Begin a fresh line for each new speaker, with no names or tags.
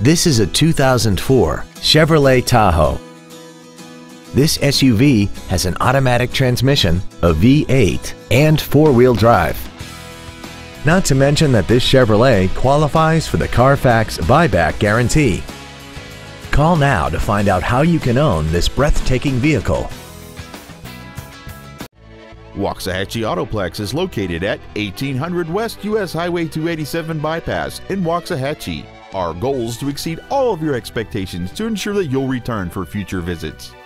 This is a 2004 Chevrolet Tahoe. This SUV has an automatic transmission, a V8, and four-wheel drive. Not to mention that this Chevrolet qualifies for the Carfax buyback guarantee. Call now to find out how you can own this breathtaking vehicle.
Waxahachie Autoplex is located at 1800 West US Highway 287 Bypass in Waxahachie. Our goal is to exceed all of your expectations to ensure that you'll return for future visits.